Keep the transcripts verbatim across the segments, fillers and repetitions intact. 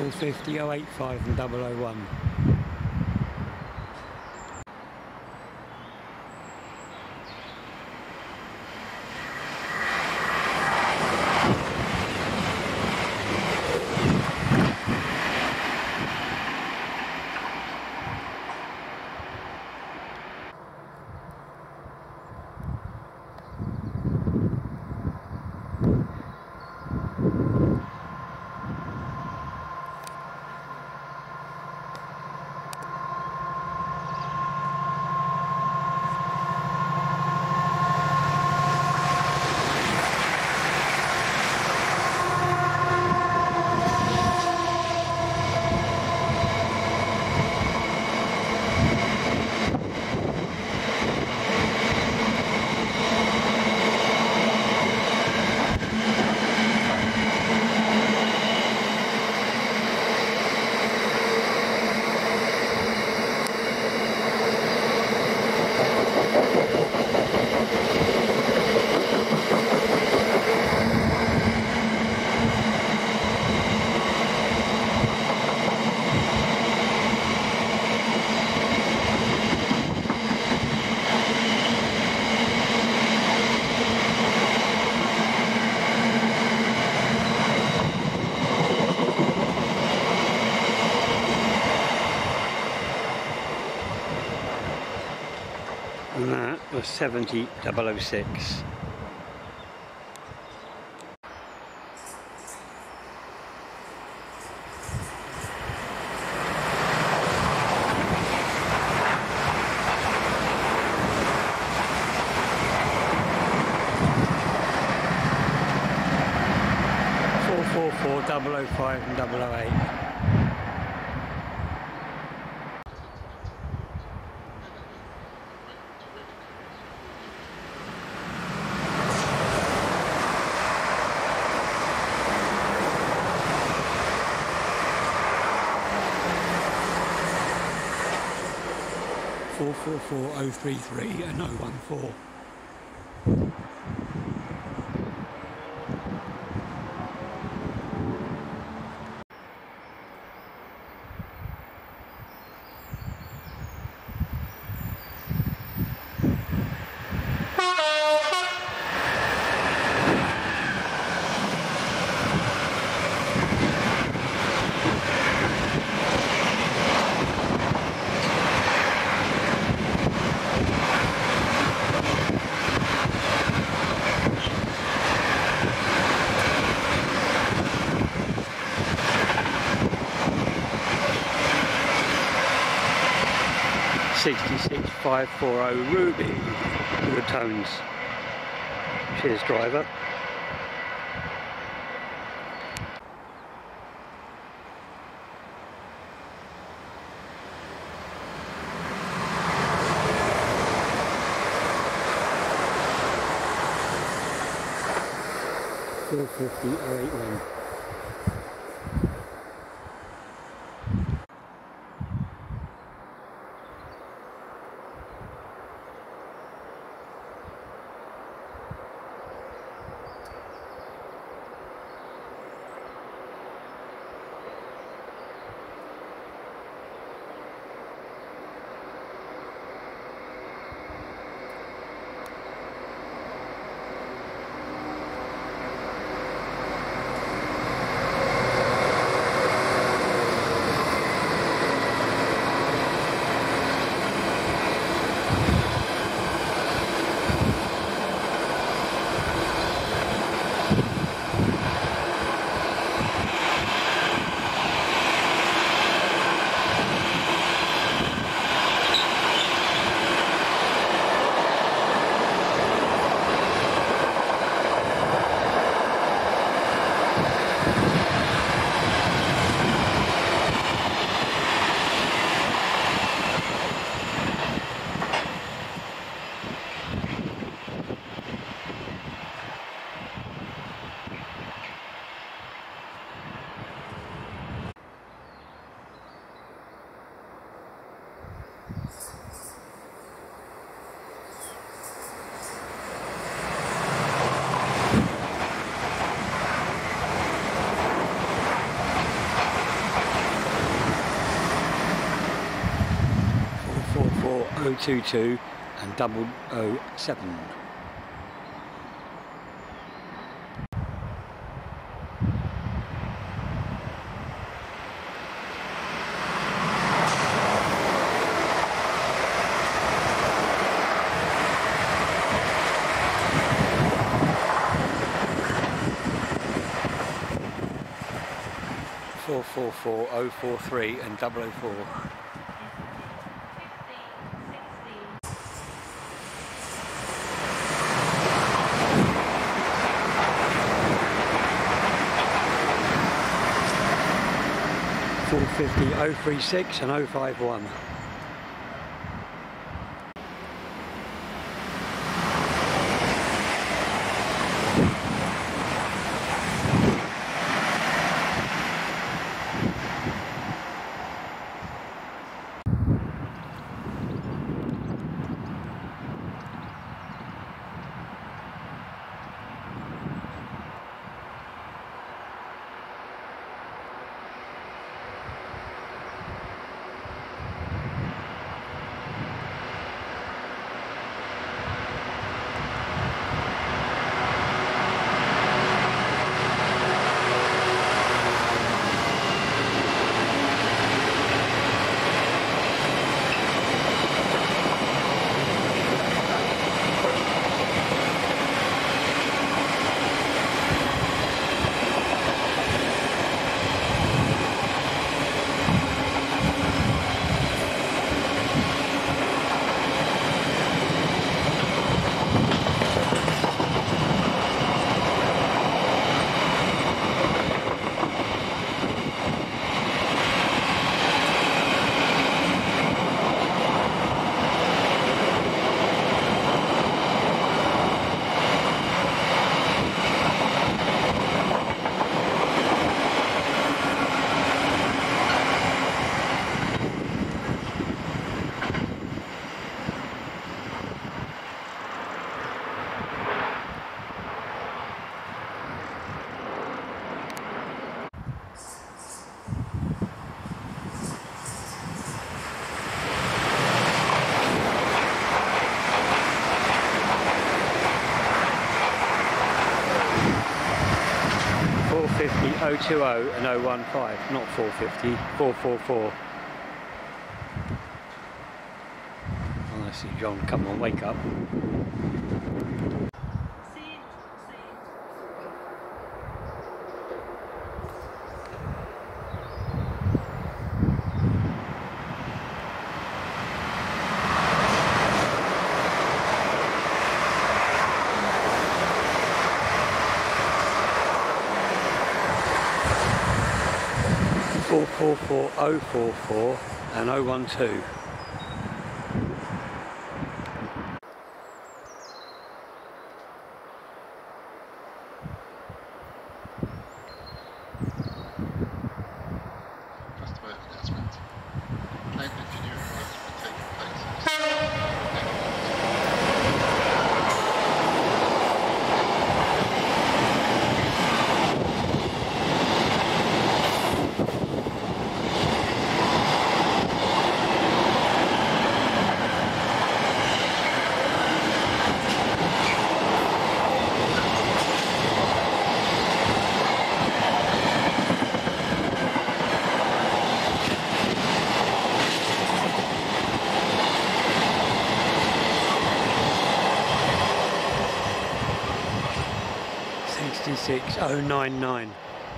oh fifty, oh eighty-five and double oh one. And that was seventy double oh six. four four four, double oh five and double oh eight. four four four oh three three and oh one four. sixty-six five forty Ruby, good tones. Cheers driver. four fifty oh eighty-one. oh two two and double oh seven. four four four oh four three and double oh four. four fifty oh three six and oh five one. four fifty oh two oh and oh one five, not four fifty, four four four. Oh, I see John, come on, wake up. four four four oh four four and oh one two. Just a word of announcement. Planned engineering works will take place. sixty-six oh nine nine.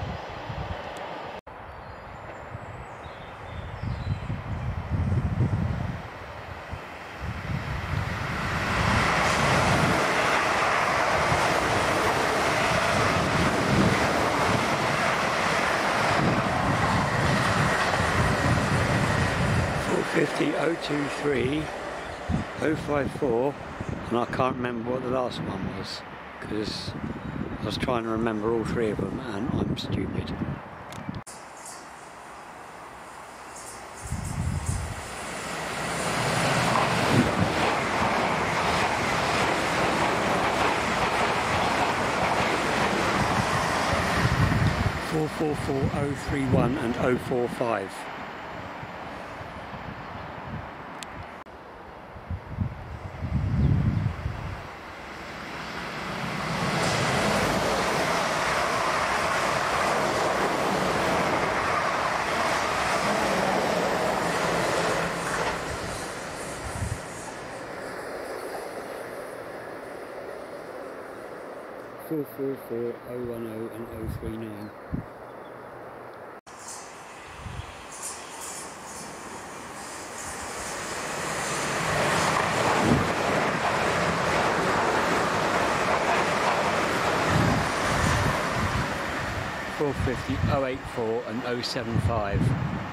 four fifty oh two three oh five four, and I can't remember what the last one was because I was trying to remember all three of them and I'm stupid. four four four oh three one and oh four five. four four four oh one oh and oh three nine. four fifty oh eight four and oh seven five.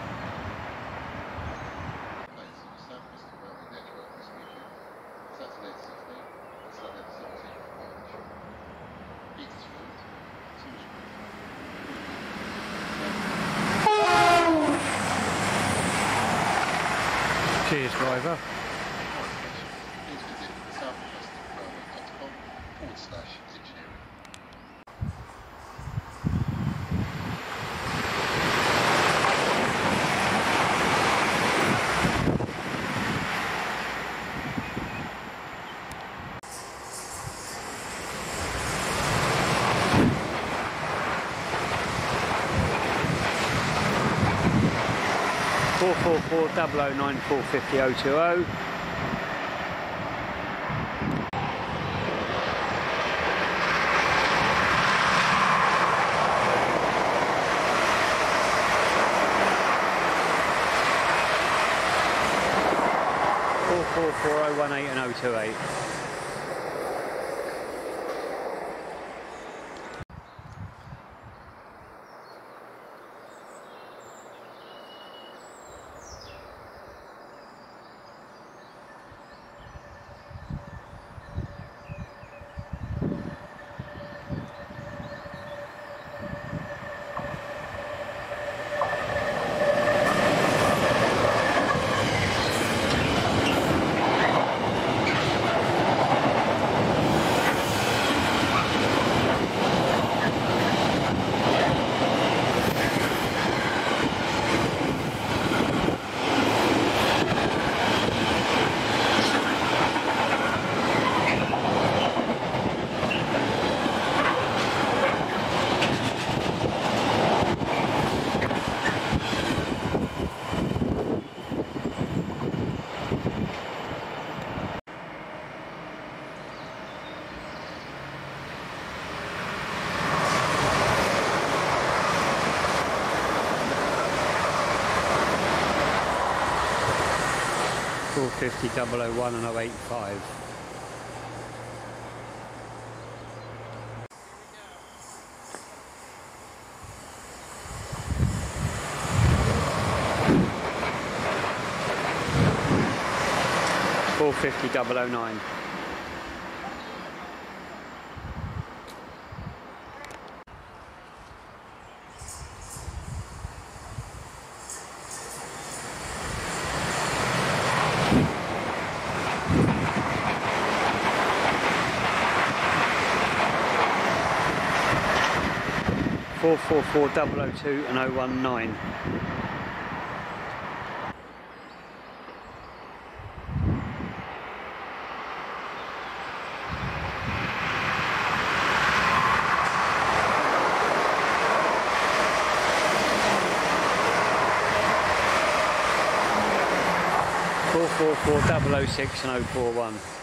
Cheers, driver. Please visit southwest railway dot com forward slash engineering. four four four oh oh nine four five oh oh two oh. four four four oh one eight and oh two eight. four fifty oh oh one and oh eight five. four fifty oh oh nine. four four four oh oh two and oh one nine. four four four oh oh six and oh four one.